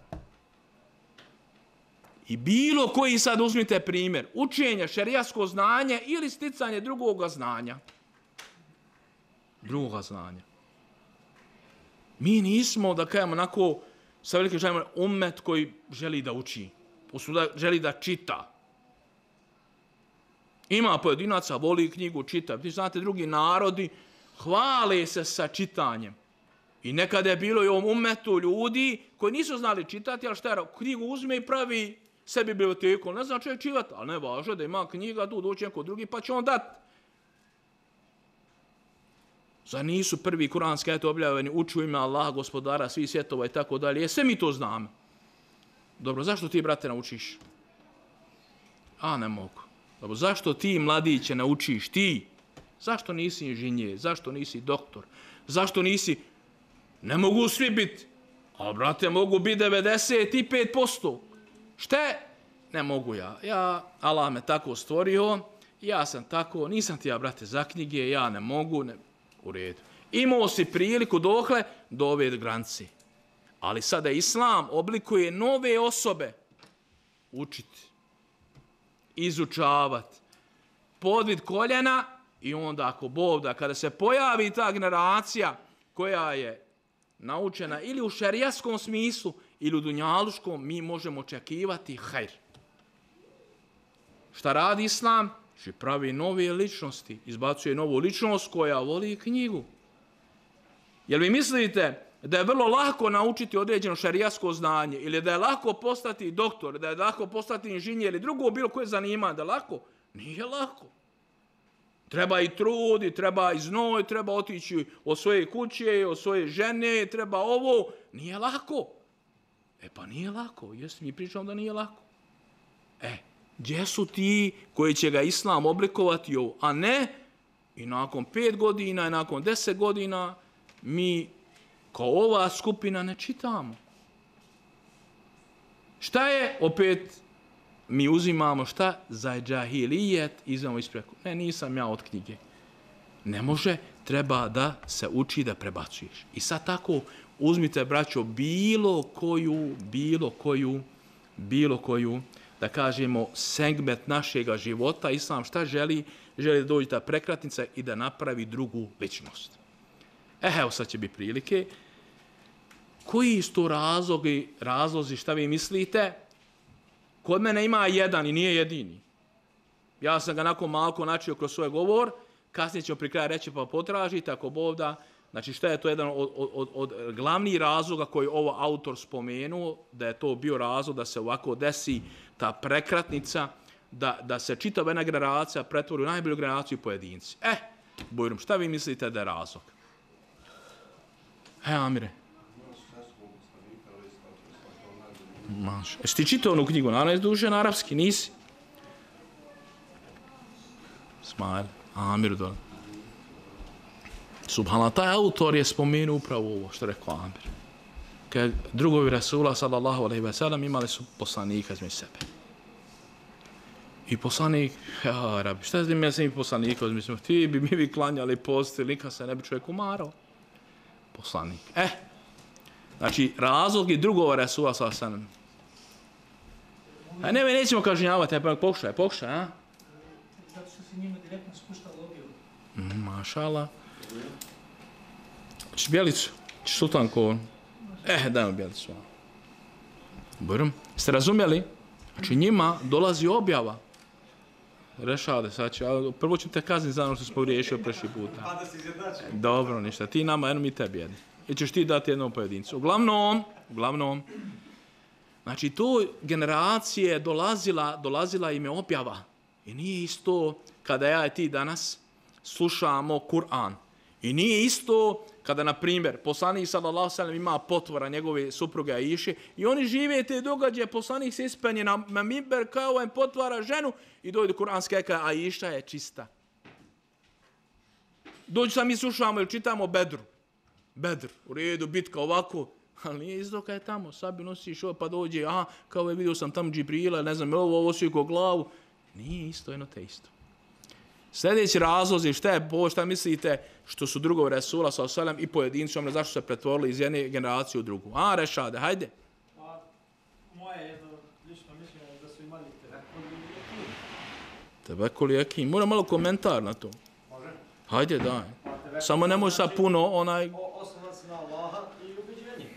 I bilo koji sad uzmite primjer, učenje, šerijatsko znanje ili sticanje drugoga znanja. Drugoga znanja. Mi nismo, da kažemo, onako, sa velikim želimo, ummet koji želi da uči, želi da čita. Ima pojedinaca, voli knjigu, čita. Vi znate, drugi narodi hvale se sa čitanjem. I nekada je bilo i u ovom ummetu ljudi koji nisu znali čitati, ali šta je, knjigu uzme i pravi sebi biblioteku. Ne zna čovjek čitati, ali ne važno da ima knjiga, tu doći neko drugi, pa će on dati. Zar nisu prvi kuranski ajeti objavljeni, uči u ime Allaha, gospodara svih svjetova i tako dalje. Sve mi to znamo. Dobro, zašto ti, brate, naučiš? Ne mogu. Dobro, zašto ti, mladiće, naučiš? Ti? Zašto nisi inženjer? Zašto nisi doktor? Zašto nisi... Ne mogu svi biti. Ali, brate, mogu biti 95%. Šta je? Ne mogu ja. Allah me tako stvorio, ja sam tako, nisam ti ja, brate, za knjige, ja ne mogu, u redu. Imao si priliku dokle do ove granice. Ali sada Islam oblikuje nove osobe. Učiti, izučavati, podvid koljena i onda ako Bog da, kada se pojavi ta generacija koja je naučena ili u šerijatskom smislu ili u dunjaluškom, mi možemo očekivati hajr. Šta radi Islam? Pravi nove ličnosti, izbacuje novu ličnost koja voli knjigu. Jel vi mislite da je vrlo lako naučiti određeno šerijatsko znanje ili da je lako postati doktor, da je lako postati inženjer ili drugo bilo koje zanimanje, da je lako? Nije lako. Treba i trud, i treba i znoj, treba otići od svoje kuće, od svoje žene, treba ovo. Nije lako. Pa nije lako. Jesi mi pričamo da nije lako. Gdje su ti koji će ga Islam oblikovati ovo, a ne i nakon 5 godina i nakon 10 godina mi kao ova skupina ne čitamo. Šta je opet mi uzimamo šta? Za džahilijet izvamo ispreku. Nisam ja od knjige. Ne može, treba da se uči da prebacuješ. I sad tako uzmite, braćo, bilo koju, da kažemo, segment našega života. Islam šta želi? Želi da dođe ta prekratnica i da napravi drugu ličnost. Evo sad će biti prilike. Koji su to razlozi, šta vi mislite? Kod mene ima jedan i nije jedini. Ja sam ga nakon malko načio kroz svoj govor, kasnije ćemo pri kraju reći pa potražite ako Bog da. Znači šta je to jedan od glavnih razloga koji ovo autor spomenuo, da je to bio razlog da se ovako desi ta prekratnica, da se čitava jedna generacija pretvori u najbolju generaciju pojedinci. Bujrum, šta vi mislite da je razlog? Amire. Jesi ti čitao onu knjigu? Naravno, duže na arapski, nisi? Smajl, Amiru dole. Subhanallah, taj autor je spomenuo upravo ovo što rekao Amir. Kad drugovi Rasula, sallallahu alejhi ve sellem, imali su poslanika između sebe. I poslanik, Rabi, šta je da mi poslanika između sebe? Ti bi mi klanjali posti, nikad se ne bi čovjek umarao. Poslanik. Znači, razlog je drugova Rasula, sallallahu alejhi ve sellem. Nećemo kažnjavati, pokušaj, a? Zato što se njima direktno spuštalo objavu. Mašala. Češ bjelicu? Češ sultanko? Dajmo bjelicu. Brum. Ste razumjeli? Znači njima dolazi objava. Rešade, sad ću, prvo ću te kazniti za ono što smo riješili prošli puta. Pa da se izjednačimo. Dobro, ništa. Ti nama, jedno mi tebi jedno. ili ćeš ti dati jednom pojedincu. Uglavnom, znači to generacije dolazila im je objava. I nije isto kada ja i ti danas slušamo Kur'an. I nije isto kada, na primjer, poslanik sallallahu alejhi ve sellem ima potvora njegove supruge Aiše i oni žive te događaje, poslanik se ispenje na mimber kao im potvara ženu i dođe do kuranske ajete, Aiša je čista. Dođu sam mi slušamo ili čitamo Bedr, u redu, bitka ovako, ali nije isto kada je tamo, sabi nosiš ovo pa dođe, kao je vidio sam tamo Džibrila, ne znam, ovo osvijeko glavu, nije isto, jedno te isto. Sljedeći razlozi, šta mislite što su drugovi Resula sa osalem i pojedinci, zašto se pretvorili iz jedne generacije u drugu? Rešade, hajde. Pa, moje jedno lično mišljenje je da su imali tebekul i jakin. Tebekul i jakin. Moram malo komentar na to. Može? Hajde, daj. Samo nemoj sad puno onaj... Osnovan se na Allaha i ubeđenje.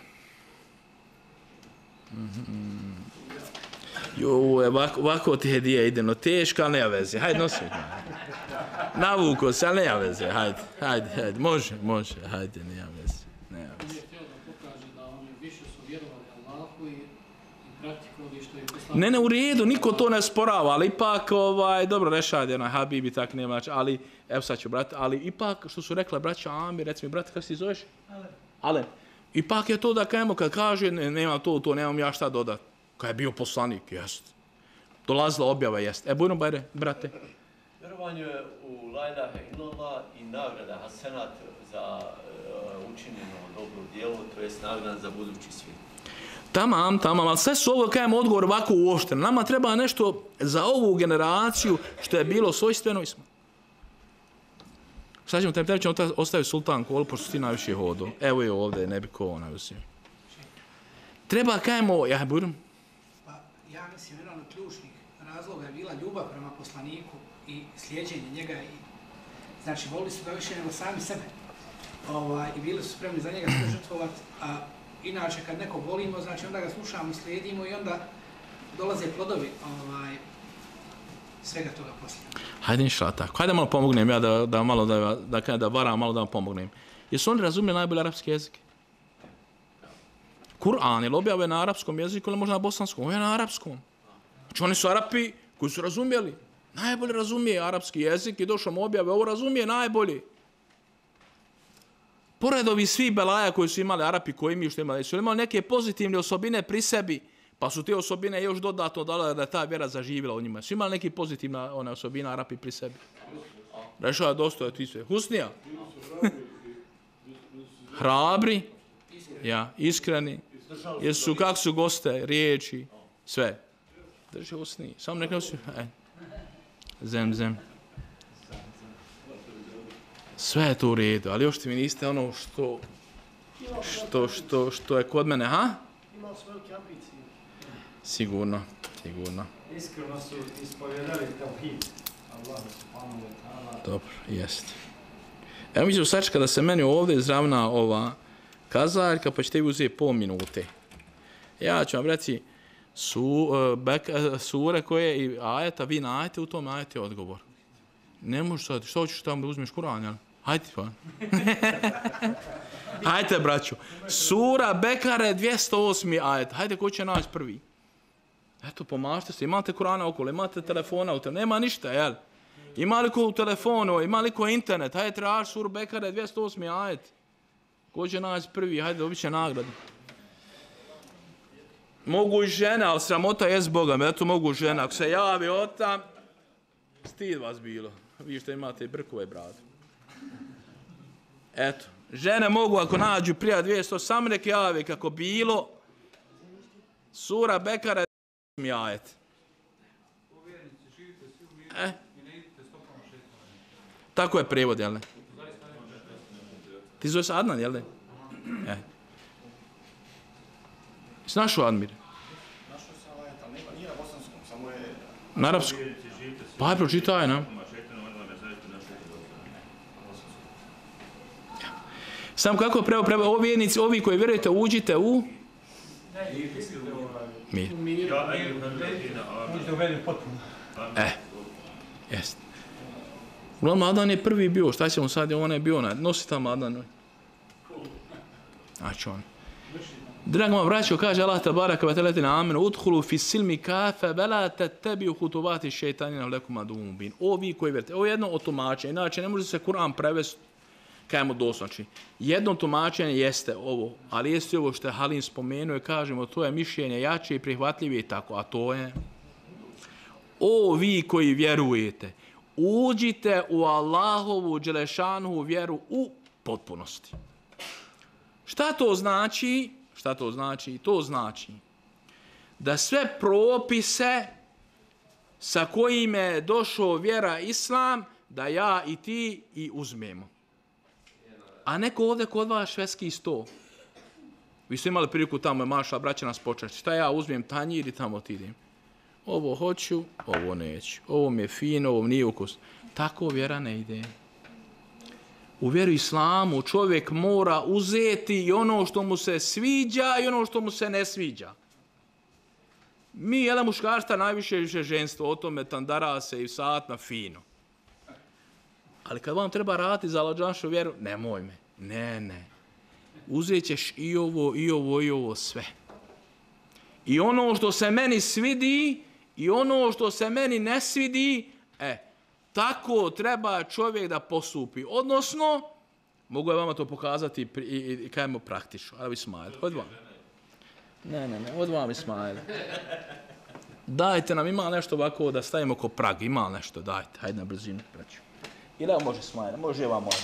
Ovako ti hedije idemo. Teška, ali nema veze. Hajde, nosi. Navuko se, ali nema veze. Hajde. Može. Hajde, nema veze. On je htio da pokaže da oni više su vjerovali Allahu i praktikovali što je poslanik. Ne, u redu, niko to ne sporava, ali ipak, dobro, rešade, Habibi, tak nema, ali, evo sad ću, brate, ali ipak, što su rekla braća Amir, reci mi, brate, kako si zoveš? Ale. Ipak je to da kajemo, kad kaže, nemam to, nemam ja šta dodat. Kad je bio poslanik, jest. Dolazila objava, jest. Bujno, brate. Vjerovanje u la ilaha illallah i nagrada hasenat za učinjeno dobro djelo, to jest nagrada za budući svijet. Tamam, ali sve su ovo, kajemo, odgovor ovako uošteno. Nama treba nešto za ovu generaciju što je bilo svojstveno i smo. Šta ćemo, tebi ćemo ostaviti sultan kolu, pošto ti najviše hodu. Evo je ovdje, ne bi ko ona usio. Treba, kajemo, budem. Pa, ja mislim, jedan od ključnih razloga je bila ljubav prema poslaniku i slijeđenje njega. Znači, volili su ga više nego sami sebe. I bili su spremni za njega sve žrtvovati. A inače, kad nekog volimo, znači onda ga slušamo, slijedimo i onda dolaze plodovi svega toga poslije. Hajde ništa tako. Hajde malo pomognem ja da varam, malo da vam pomognem. Jesu oni razumjeli najbolje arapski jezik? Kur'an ili objave na arapskom jeziku ili možda na bosanskom? Ovo je na arapskom. Znači oni su Arapi koji su razumjeli. Najbolje razumije arapski jezik i došao mu objave, ovo razumije najbolje. Pored ovih svih belaja koji su imali Arapi, koji mi što imali, su imali neke pozitivne osobine pri sebi, pa su te osobine još dodatno dale da je ta vjera zaživjela u njima. Su imali neke pozitivne osobine Arapi pri sebi. Rešao je dosta, ti sve. Husnija? Hrabri? Ja, iskreni. Jesu, kako su goste, riječi, sve. Drži husniji. Samo nek nosi. Zem. Sve je to u redu, ali još ti mi niste ono što je kod mene, ha? Imao su velike ambicije. Sigurno. Iskreno su ispovjedali tauhid. Allah subhanahu wa ta'ala. Dobro, jest. Evo mi ćemo sačekati da se meni ovdje izravna ova kazaljka, pa ćete vi uzeti pol minute. Ja ću vam reći sure koje i ajeta, vi najdete u tom ajete odgovor. Ne možeš sad, što hoćeš tamo da uzmeš Kur'an, jel? Hajde, pa. Hajde, braću. Sura Bekare 208. ajet. Hajde, ko će naći prvi? Eto, pomažite se. Imate Kur'ana okolo, imate telefona u telefonu. Nema ništa, jel? Ima li ko u telefonu, ima li ko internet? Hajde, traži Sura Bekare 208. ajet. Ko će naći prvi? Hajde, dobit će nagradu. Mogu i žene, ali sramota je s Bogom. Eto, mogu žene. Ako se javi otam, stid vas bilo. Vi što imate i brkove bradu. Eto, žene mogu ako nađu prija 200, sam nek jave kako bilo. Sura Bekara 208. ajet. Tako je prevod, jel ne? Ti zove se Adnan, jel ne? Jesi našao Admir? Našao sam ajet, ali nije na bosanskom, samo je... Na arapskom? Pa je pročitaj, ne? Samo kako pravo, ovi vjernici, ovi koji vjerujete, uđite u... Mir. Možete uveli potpuno. Jest. Uglavnom, Adnan je prvi bio, šta ćemo sad, on je bio, nosi tamo Adnan. Znači on. Drago moja braćo, kaže Allah tabaraka wa ta'ala amenu udhulu fi silmi kafa wala tattabi'u khutuvati shaytanina lakum aduwwun mubin. Ovi koji vjerujete. Ovo je jedno od tumačenja. Inače ne može se Kur'an prevesti kajemo doslovno. Jedno tumačenje jeste ovo, ali jeste ovo što je Halim spomenuo i kažemo to je mišljenje jače i prihvatljive i tako, a to je o vi koji vjerujete, uđite u Allahovu dželešanu vjeru u potpunosti. Šta to znači? Šta to znači? To znači da sve propise sa kojima je došao vjera Islam, da ja i ti i uzmemo. A neko ovdje kod vas švedski sto. Vi ste imali priliku tamo, maša, braća nas počešći. Šta ja uzmem tanjir i tamo ti idem. Ovo hoću, ovo neću. Ovo mi je fino, ovo nije ukus. Tako vjera ne ide. U vjeru Islamu čovjek mora uzeti i ono što mu se sviđa i ono što mu se ne sviđa. Mi, jele muškarstva, najviše više ženstvo, o tome tandara se i satna fino. Ali kad vam treba raditi za lađanšu vjeru, nemoj me. Ne. Uzet ćeš i ovo, i ovo, i ovo sve. I ono što se meni svidi, i ono što se meni ne svidi, tako treba čovjek da postupi. Odnosno, mogu je vama to pokazati i kajemo praktično. Evo Ismail, od vam. Ne, od vam Ismail. Dajte nam, ima nešto ovako da stavimo ko prag, ima nešto, dajte, hajde na brzinu, braću. Ili evo može Ismail, može vam moja.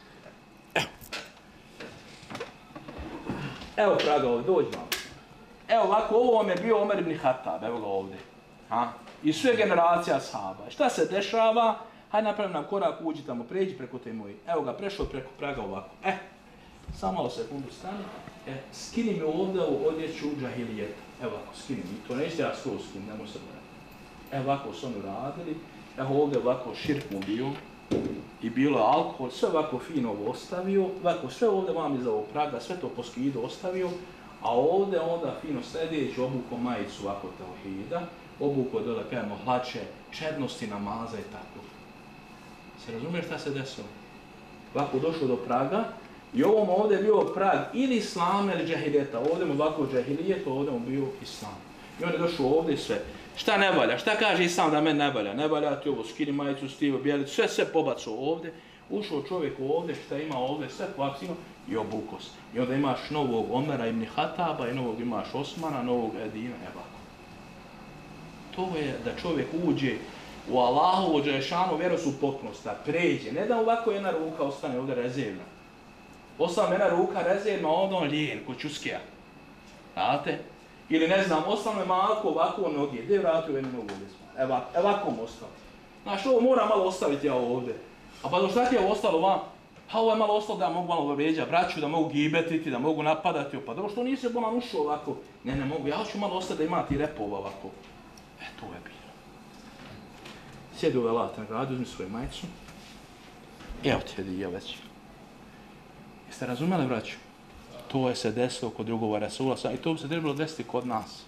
Evo praga ovdje, dođi vam. Evo ovako, ovo vam je bio Omer ibn Hatab, evo ga ovdje. I sve generacija sahaba. Šta se dešava? Hajde napravim nam korak, uđi tamo, pređi preko te moji. Evo ga, prešao preko praga ovako. Samo malo sekundu stani. Skini mi ovdje u odjeću džahilijeta. Evo ovako, skini mi. To nećete ja skoro skini, nemoj se gledati. Evo ovako su oni radili. Evo ovdje ovako širk mu bio. I bilo alkohol, sve ovako fino ovo ostavio. Ovako, sve ovdje vam iz ovog praga, sve to po skidu ostavio. A ovdje onda fino sljedeći obuko majicu ovako tauhida. Obuko dole, kajemo, hlače, čednosti, namaza i tako. Se razumije šta se desilo? Ovako došao do praga i ovom ovdje je bio prag ili islama ili džahilijeta. Ovdje mu ovako džahilijet, ovdje mu bio islam. I on je došao ovdje i sve. Šta ne valja? Šta kaže islam da meni ne valja? Ne valja ti ovo, skini majicu, stivo, bijelicu, sve pobacao ovdje. Ušao čovjek ovdje, šta ima ovdje, sve povakcino i obukos. I onda imaš novog Omera ibn Hataba i novog imaš Osmana, novog Edina, to je da čovjek uđe u Allahovu dželešanu vjeru su potpunost, da pređe. Ne da ovako jedna ruka ostane ovdje rezervna. Ostane jedna ruka rezervna, ovdje on lijen, ko čuskija. Znate? Ili ne znam, ostane malko ovako noge. Gdje je vratio jednu nogu ovdje? Ovako mu ostalo. Znaš, ovo mora malo ostaviti ja ovdje. A pa do šta ti je ostalo vam? Ha, ovo je malo ostalo da mogu malo vređa braću, da mogu gibetiti, da mogu napadati. Pa dobro, što nisi bolan ušao ovako? Ne mogu, ja hoću malo ostati da ima ti repova ovako. To je bilo. Sjedi u velata na gradu, uzmi svoju majicu. Evo ti je već. Jeste razumjeli, braću? To je se desilo kod drugova Rasula i to bi se trebalo desiti kod nas.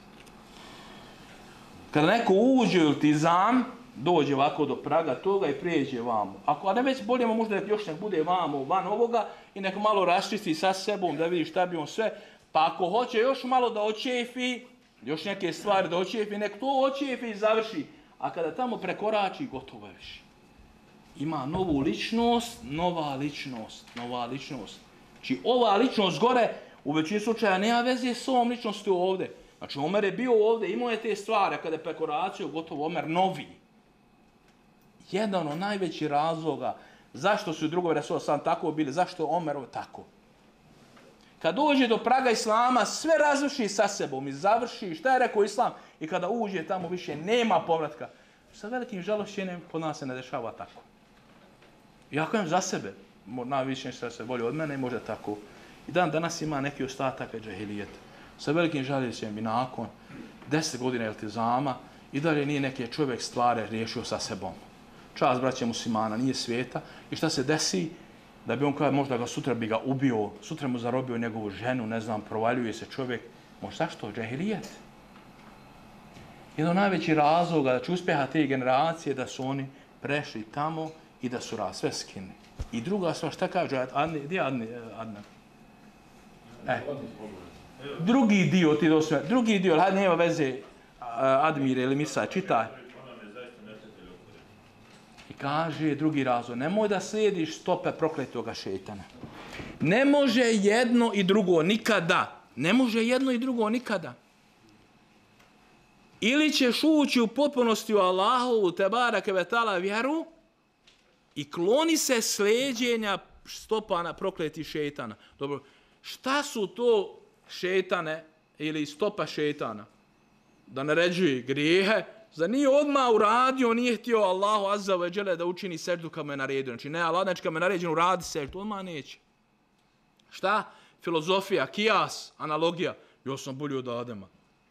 Kada neko uđe u iltizam, dođe ovako do praga toga i prijeđe vamo. A ne već boljemo možda da još nek bude vamo, van ovoga i nek malo raščisti sa sebom da vidi šta bi on sve. Pa ako hoće još malo da očefi, još neke stvari da očefi, nek to očefi i završi. A kada tamo prekorači, gotovo je više. Ima novu ličnost, nova ličnost. Znači ova ličnost gore u većini slučaja nema veze s ovom ličnosti ovdje. Znači Omer je bio ovdje, imao je te stvari, kada je prekoračio, gotovo Omer novi. Jedan od najvećih razloga zašto su drugovi Rasula sam tako bili, zašto je Omer tako. Kad dođe do praga Islama, sve razvrši sa sebom i završi šta je rekao Islam i kada uđe tamo više nema povratka. Sa velikim žalošćenjem kod nas se ne dešava tako. Ja kažem za sebe, najviše što se bolje od mene, možda tako. I danas ima neki ostatak džahilijeta. Sa velikim žaljenjem i nakon 10 godina iltizama i dalje nije neki čovjek stvari riješio sa sebom. Čast braće muslimana, nije svijeta. I šta se desi? Da bi on kada možda ga sutra bi ga ubio, sutra mu zarobio njegovu ženu, ne znam, provaljuje se čovjek. Možda zašto? Džahilijet. Jedan od najvećih razloga da će uspjeha te generacije da su oni prešli tamo i da su sve skini. I druga stvar, šta kaže? Gdje je Adnan? Drugi dio, ti dosme, drugi dio, hajde nema veze, Admire ili Misa, čitaj. I kaže drugi razlog, nemoj da slijediš stope prokletoga šejtana. Ne može jedno i drugo nikada. Ne može jedno i drugo nikada. Ili ćeš ući u potpunosti u Allahovu tebareke ve taala vjeru i kloni se slijeđenja stopana prokletih šejtana. Dobro, šta su to šejtane ili stopa šejtana? Da naređuje grijehe, za nije odmah uradio, nije htio Allahu azza ve dželle da učini seždu kad mu je naredio. Znači ne, Allah znači kad mu je naređeno uradi seždu, odmah neće. Šta? Filozofija, kijas, analogija. Ja sam bolji od Adema.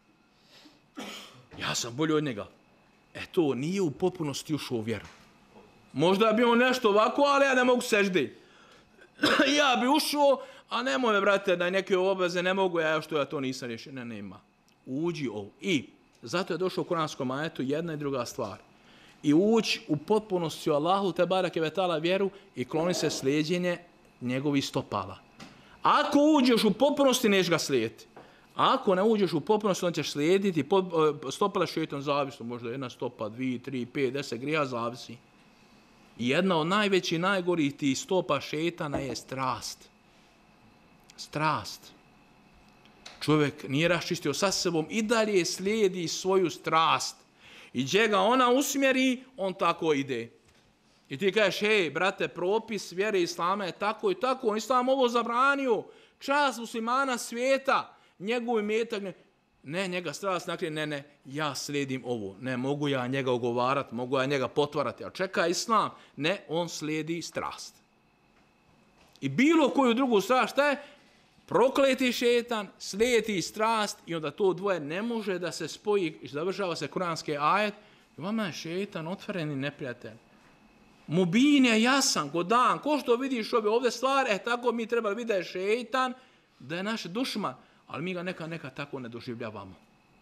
Ja sam bolji od njega. To nije u potpunosti ušao u vjeru. Možda bi on nešto ovako, ali ja ne mogu seždi. Ja bi ušao, a nemoj me, brate, da neke obveze ne mogu, ja to nisam riješio. Ne, nema. Uđi ovo. I zato je došlo u kuranskom ajetu jedna i druga stvar. I ući u potpunosti u Allahu tebareke ve taala vjeru i kloni se slijeđenje njegovih stopala. Ako uđeš u potpunosti, neš ga slijediti. Ako ne uđeš u potpunosti, on ćeš slijediti stopala šejtan, zavisno, možda jedna stopa, 2, 3, 5, 10 grija, zavisi. I jedna od najvećih, najgorih tih stopa šejtana je strast. Strast. Čovjek nije raščistio sa sebom i dalje slijedi svoju strast. I gdje ga ona usmjeri, on tako ide. I ti kažeš, hej, brate, propis vjere Islama je tako i tako. On Islam ovo zabranio. Čast muslimana svijeta. Njegov imetak, ne, njega strast, ne, ja slijedim ovo. Ne, mogu ja njega ugovarati, mogu ja njega potvarati. Ali čeka Islam. Ne, on slijedi strast. I bilo koju drugu strast, šta je? Prokleti šetan, slijedi strast i onda to dvoje ne može da se spoji. Završava se kuranski ajet. Vama je šetan otvoreni neprijatelj. Mubin je jasan, ko dan. Ko što vidiš ovdje stvari, tako mi treba vidjeti da je šetan, da je naš dušman. Ali mi ga nekad tako ne doživljavamo.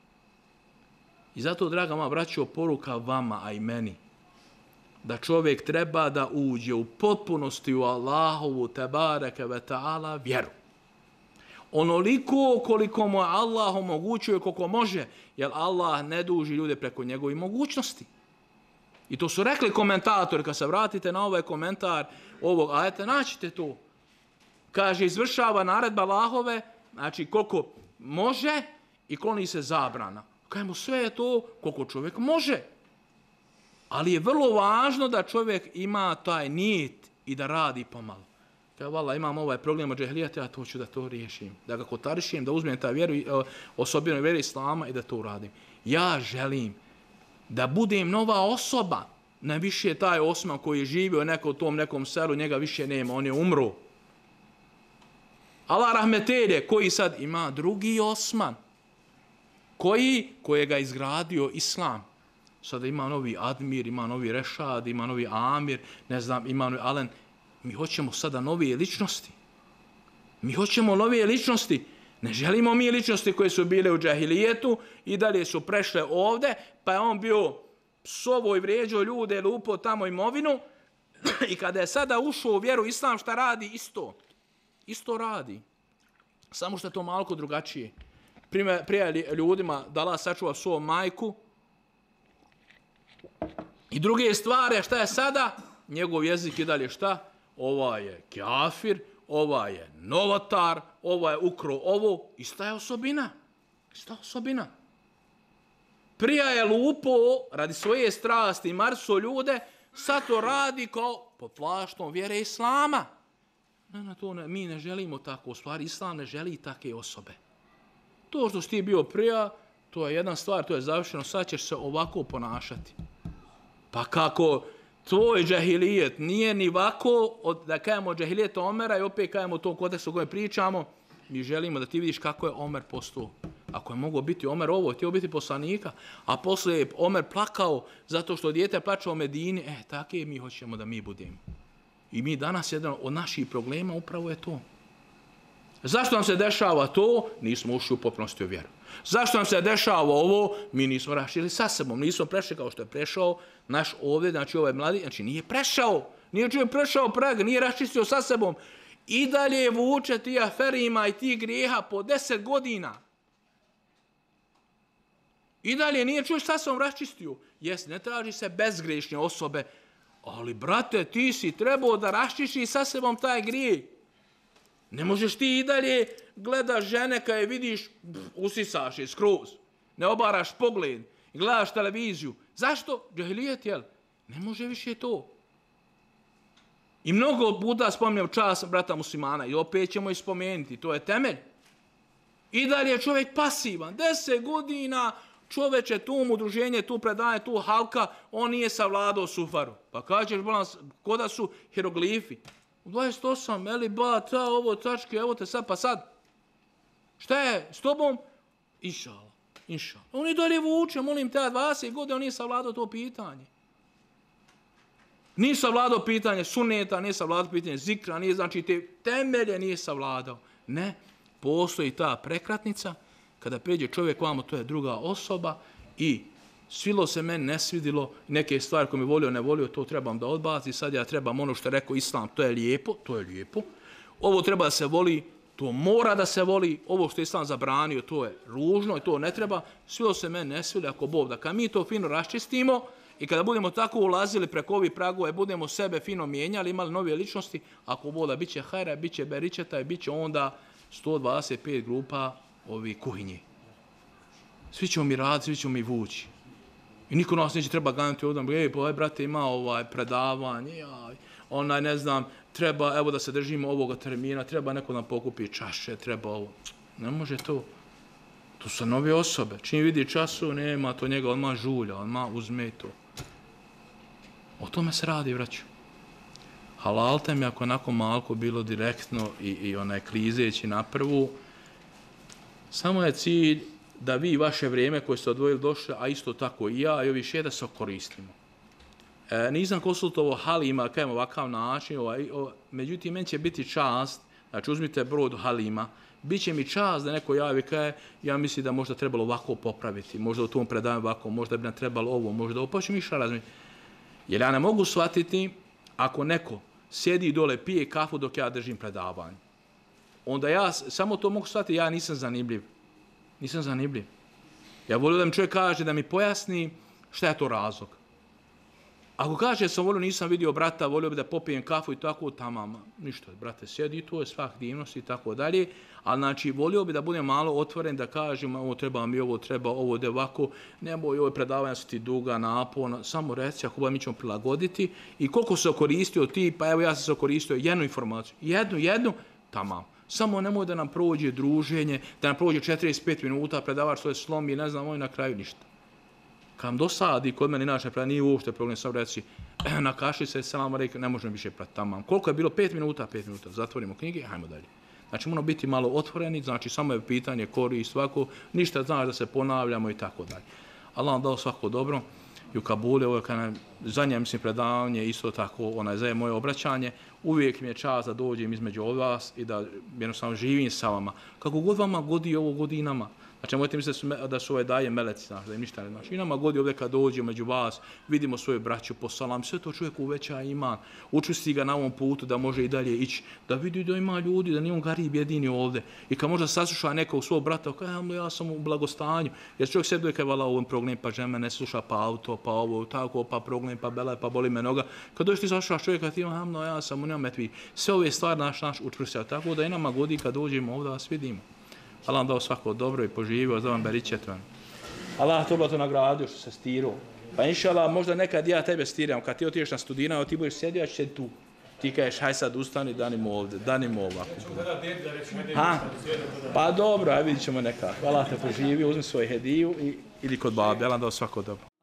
I zato, draga moja braćo, poruka vama, a i meni, da čovjek treba da uđe u potpunosti u Allahovu tebareke ve taala vjeru. Onoliko koliko mu Allah omogućuje, koliko može, jer Allah ne duži ljude preko njegovih mogućnosti. I to su rekli komentatori, kad se vratite na ovaj komentar ovog ajeta, naćite to. Kaže, izvršava naredba Allahove, znači koliko može i kloni se zabrana. Kajmo, sve je to koliko čovjek može. Ali je vrlo važno da čovjek ima taj nijet i da radi pomalo. Kaže, vala, imam ovaj problem od džehlijata, ja to ću da to riješim. Da ga kotarišim, da uzmem ta osobinu vjere Islama i da to uradim. Ja želim da budem nova osoba. Ne više taj Osman koji je živio u tom nekom selu, njega više nema, on je umro. Allah rahmetelje, koji sad ima drugi Osman, kojega je izgradio Islam. Sada ima novi Admir, ima novi Rešad, ima novi Amir, ne znam, ima novi Alen. Mi hoćemo sada novije ličnosti. Mi hoćemo novije ličnosti. Ne želimo mi ličnosti koje su bile u džahilijetu i dalje su prešle ovde, pa je on bio psovo i vrijeđao ljude, lupo tamo imovinu. I kada je sada ušao u vjeru Islam, šta radi? Isto radi. Samo što je to malo drugačije. Prije ljudima da Allah sačuva svoju majku. I druge stvari, šta je sada? Njegov jezik i dalje šta? Ova je kafir, ova je novotar, ova je ukro ovo. Ista je osobina. Ista osobina. Prija je lupo radi svoje strasti i marso ljude, sad to radi kao pod plaštom vjere Islama. Mi ne želimo tako. U stvari, Islam ne želi take osobe. To što si ti bio prija, to je jedna stvar, to je završeno, sad ćeš se ovako ponašati. Pa kako tvoj džahilijet nije ni ovako, da kajemo džahilijet Omera i opet kajemo u tom kontekstu o kojem pričamo, mi želimo da ti vidiš kako je Omer postao. Ako je mogao biti Omer ovo, htio biti poslanika, a poslije je Omer plakao zato što dijete plače u Medini, tako mi hoćemo da mi budemo. I mi danas, jedan od naših problema upravo je to. Zašto nam se dešava to? Nismo ušli u potpunosti u vjeru. Zašto nam se dešava ovo? Mi nismo rašili sa sebom, nismo prešli kao što je prešao naš ovdje, znači ovaj mladi, znači nije prešao, nije čovjek prešao prag, nije raščistio sa sebom. I dalje vuče ti aferima i ti grijeha po 10 godina. I dalje nije čuo šta sam raščistio. Jes, ne traži se bezgrešne osobe, ali brate, ti si trebao da raščiši sa sebom taj grijeh. Ne možeš ti i dalje gledaš žene kada je vidiš, usisaš je skroz. Ne obaraš pogled, gledaš televiziju. Zašto? Džahilijet, jel? Ne može više to. I mnogo puta spominjem čast brata muslimana i opet ćemo ih spomenuti. To je temelj. I dalje je čovjek pasivan. 10 godina čoveče, tu mu udruženje, tu predanje, tu halka, on nije savladao sufaru. Pa kažeš, ko da su hieroglifi. 28, eli ba, ta, ovo, tačke, evo te sad, pa sad. Šta je s tobom? Inšala, inšala. On i dalje vuče, molim te, 20 godina, on nije savladao to pitanje. Nije savladao pitanje suneta, nije savladao pitanje zikra, nije, znači te temelje nije savladao. Ne, postoji ta prekratnica, kada pređe čovjek vamo, to je druga osoba i svilo se meni, ne svidilo, neke stvari koje mi volio, ne volio, to trebam da odbaci, sad ja trebam ono što je rekao Islam, to je lijepo, ovo treba da se voli, to mora da se voli, ovo što je Islam zabranio, to je ružno i to ne treba, svilo se meni, ne svili, ako Bog, da kad mi to fino raščistimo i kada budemo tako ulazili preko ovih pragova, budemo sebe fino mijenjali, imali nove ličnosti, ako Bog da bit će hajra, bit će beričeta i bit će onda 125 grupa ovi kuhinje. Svi ćemo mi raditi, svi ćemo mi vući. I niko nas neće treba ganjati ovdje, pa brate ima predavanje, ne znam, treba evo da se držimo ovoga termina, treba neko nam pokupi čaše, treba ovo. Ne može to. To su nove osobe. Čim vidi času, nema to njega, odmah žulja, odmah uzme to. O tome se radi, vraću. Halalte mi ako onako malko bilo direktno i onaj klizeći na prvu, samo je cilj da vi vaše vrijeme koje ste odvojili došli, a isto tako i ja i ovi da se koristimo. Nisam konsultovao halima, kajem ovakav način, međutim, meni će biti čast, znači uzmite broj do halima, bit će mi čast da neko javi kaje, ja mislim da možda trebalo ovako popraviti, možda u tom predavanju ovako, možda bi nam trebalo ovo, možda ovo, pa ću mi šta razmišljati. Jer ja ne mogu shvatiti ako neko sjedi dole, pije kafu dok ja držim predavanje. Onda ja samo to mogu shvatiti, ja nisam zanimljiv. Nisam zanimljiv. Ja volio da mi čovjek kaže, da mi pojasni šta je to razlog. Ako kaže sam volio, nisam vidio brata, volio bi da popijem kafu i tako, tamama, ništa, brate, sjedi, to je svak divnost i tako dalje, ali znači volio bi da budem malo otvoren, da kažem, ovo treba mi, ovo treba, ovo de ovako, nemoj, ovo predavanja su ti duga, naporna, samo reci, ako mi ćemo prilagoditi i koliko se koristio ti, pa evo ja sam se koristio jednu informaciju, jednu, tamam. Samo nemoj da nam prođe druženje, da nam prođe 45 minuta, predavač svoje slomi, ne znam, ovo na kraju ništa. Kad vam dosadi, kod mene inače predavanje, nije uopšte problem, sam reci, na kašli se, selam alejkum, ne možemo više pratiti tamo. Koliko je bilo? 5 minuta, zatvorimo knjige, hajmo dalje. Znači, moramo biti malo otvoreni, znači, samo je pitanje korist svako, ništa znaš da se ponavljamo i tako dalje. Allah vam dao svako dobro. I u Kabuli, ovo je zadnje, mislim, predavanje, isto tako, za moje obraćanje, uvijek mi je čast da dođem između vas i da jednostavno živim sa vama. Kako god vama godi ovo, godi i nama. Znači, nemojte misliti da su ove daje meleci, znači, da im ništa ne znači. I nama godi ovdje kad dođe među vas, vidimo svoju braću po salam, sve to čovjek uveća iman, učusti ga na ovom putu da može i dalje ići, da vidi da ima ljudi, da nije on garib jedini ovdje. I kad možda sasluša nekog svog brata, kaže, ja sam u blagostanju, jer čovjek sebi je vala ovom problem, pa žena ne sluša, pa auto, pa ovo, tako, pa problem, pa bela, pa boli me noga. Kad dođeš ti saslušaš čovjeka, ti ja sam u neometvi. Sve ove stvari naš učvrstio, tako da i nama godi kad dođemo ovdje vas vidimo. Allah vam dao svako dobro i poživio, za vam beričet vam. Allah to nagradio što se stirao. Pa inšallah, možda nekad ja tebe stiram, kad ti otiješ na studina, ti budeš sjedio, ja ću sjediti tu. Ti kažeš, haj sad ustani, danimo ovdje, danimo ovako. Pa dobro, aj vidit ćemo nekako. Allah te poživio, uzmi svoju hediju i idi kod babi. Allah vam dao svako dobro.